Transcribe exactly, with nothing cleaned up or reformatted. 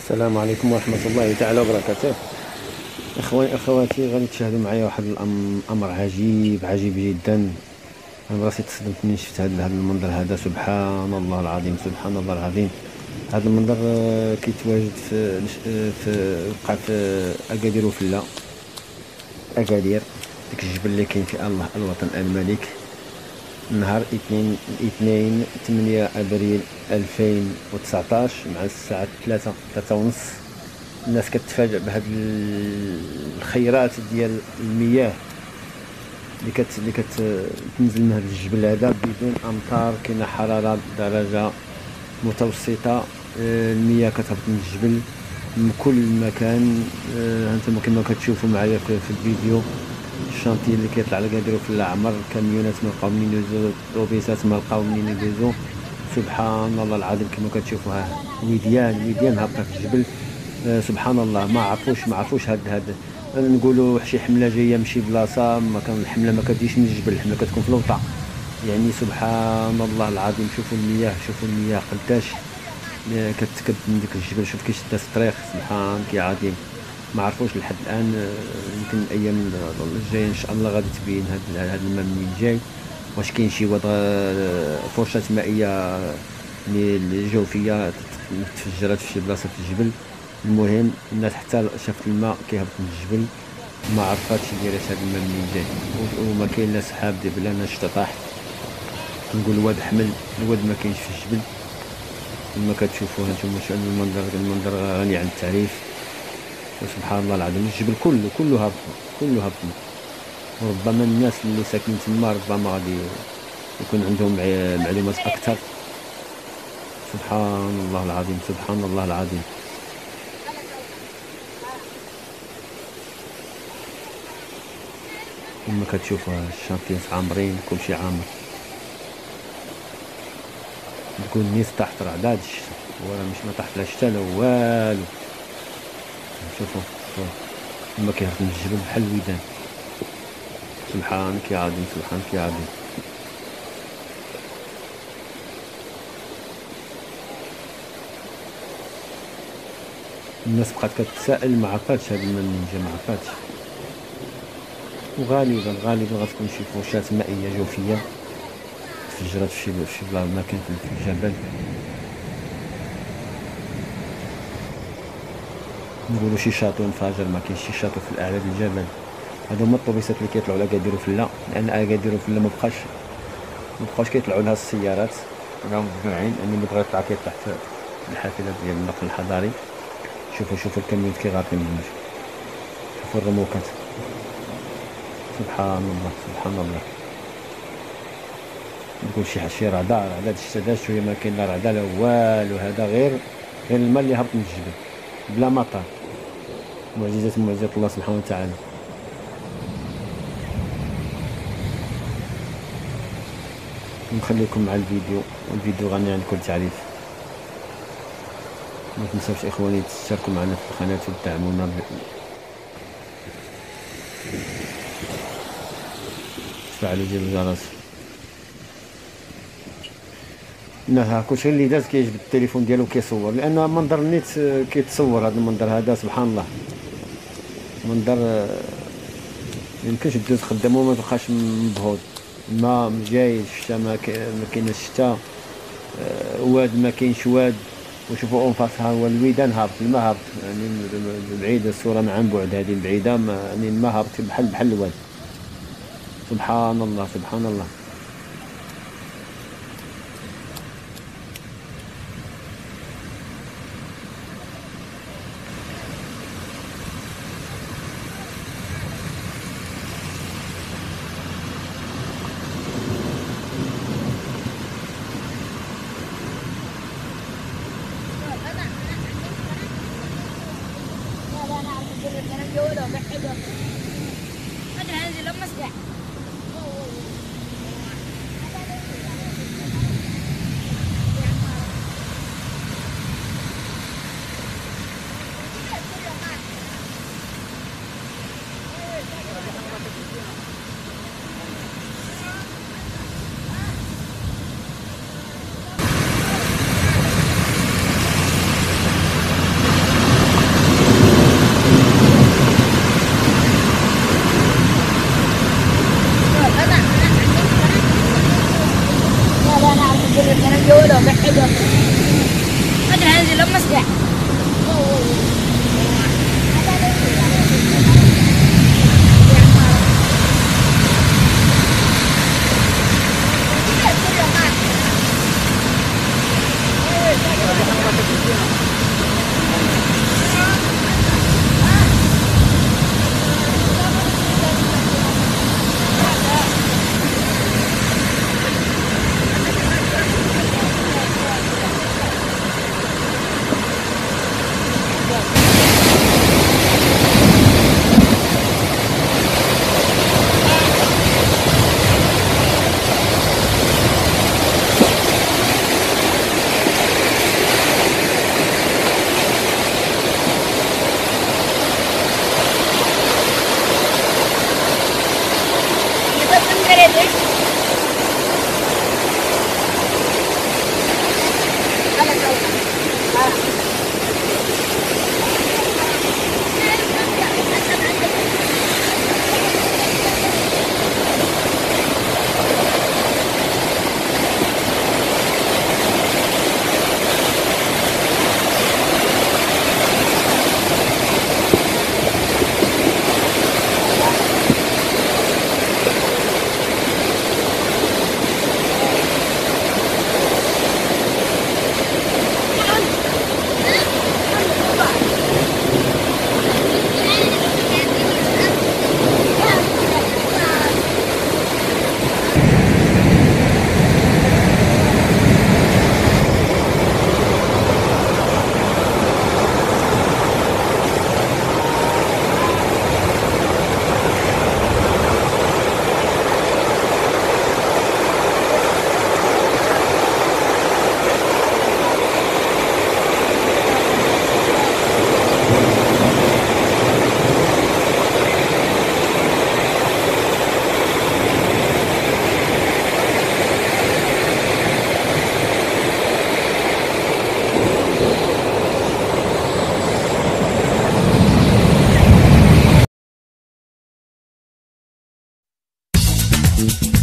السلام عليكم ورحمة الله تعالى وبركاته. إخواني أخواتي، غادي تشاهدوا معايا واحد الأمر عجيب عجيب جدا. أنا براسي تصدمت منين شفت هذا هذا المنظر هذا. سبحان الله العظيم، سبحان الله العظيم. هذا المنظر آه، كيتواجد في آه، في وقع في أكادير وفلا أكادير، ديك الجبل اللي كاين في الله الوطن الملك. نهار اثنين اثنين ثمانية ابريل ألفين وتسعطاش مع الساعة ثلاثة ثلاثة ونص. الناس كتفاجأ بهاد ال- الخيرات ديال المياه اللي كت اللي كتنزل من هذا الجبل هذا بدون امطار. كاينه حرارة درجة متوسطة. آه، المياه كتهبط من الجبل من كل مكان. آه، هانتوما كما كتشوفوا معايا في, في الفيديو، الشانتي اللي كيطلع على كاديرو في العمر، كاميونات ما لقاو منين يدوزو، طوبيسات ما لقاو منين يدوزو. سبحان الله العظيم، كما كتشوفوا ها وديان وديان هابطه في الجبل. آه سبحان الله، ما عرفوش ما عرفوش هاد هاد نقولوا شي حمله جايه من شي بلاصه، ما كان الحمله ما كتجيش من الجبل، الحمله كتكون في الوطا. يعني سبحان الله العظيم. شوفوا المياه، شوفوا المياه قداش آه، كتكب من ديك الجبل. شوف كيشد الطريق، سبحانك يا عظيم. ما عرفوش لحد الان. آه، يمكن الايام الجايه ان شاء الله غادي تبين هاد هاد الماء منين جاي. واش كاين شي وضع آه، فرشات مائيه يعني الجوفيه تفجرت في شي بلاصه في الجبل. المهم الناس حتى شافت الماء كيهبط من الجبل، ما عرفاتش دايره هاد الماء منين جاي. و- وما كاين لا سحاب دابا لا لا شتا طاح. نقول الواد حمل، الواد ما كاينش في الجبل. كما كتشوفوا هانتوما شنو المنظر، المنظر غني عن التعريف. وسبحان الله العظيم، الجبل كله كله هابط، كله هابط. وربما الناس اللي ساكنين تما ربما غادي يكون عندهم مع- معلومات اكثر. سبحان الله العظيم، سبحان الله العظيم. كما كتشوفوا الشانتيات عامرين، كلشي عامر. تقول الناس تحت رعد هاد الشتا، ولا مش ما تحت لا شتا لا والو. شوفوا شوفوا كما كيهبط من الجبل بحال الودان. سبحانك يا عظيم، سبحانك يا عظيم. الناس بقات كتسائل، ما عرفاتش هاد الماء منين جا، ما عرفاتش. وغالبا غالبا غتكون شي فرشات مائية جوفية تفجرت في شي في شي بلا مكان في الجبل. نقولوا شي شاطئ انفجر، ما كاينش شي شاطئ في الاعلى ديال الجبل. هادو هما الطوبيسات اللي كيطلعوا على كاديرو فلا، لان اكاديرو فلا ما بقاش ما بقاوش كيطلعوا لها السيارات، راهم ممنوعين. يعني اللي بغى يطلع كيطلع في الحافله ديال النقل الحضاري. شوفوا شوفوا الكاميونات كيغارقين بالماء، شوفوا الرموكات. سبحان الله، سبحان الله. نقول شي شي رعدة رعدة الشتا دا شويه، ما كاين لا رعدة لا والو. هذا غير غير الماء اللي هبط من الجبل بلا مطر. معجزات من معجزات الله سبحانه وتعالى. نخليكم مع الفيديو، والفيديو غني عن كل تعريف. ما تنساوش اخواني تشتركوا معنا في القناة وتدعمونا وتفعلوا زر الجرس. لا كلشي اللي داز كيجبد التليفون ديالو كيصور، لان منظر النيت آه، كيتصور. هذا المنظر هذا سبحان الله، منظر آه، ميمكنش دوز خدام وما تبقاش مبهوض. الماء جاي، الشتا ما كاين ما كاينش الشتا. آه، واد ما كاينش واد. وشوفوا انفاس، ها هو الويدان هابط، الماء هابط يعني بعيده الصوره مع عن بعد، هذه بعيده ما- يعني الماء هابط بحال بحال الواد. سبحان الله، سبحان الله. انا جو. لو بحبه. هذا هذه لما اسمع. حلوة. أنا هنزل لما أسبح. Thank you.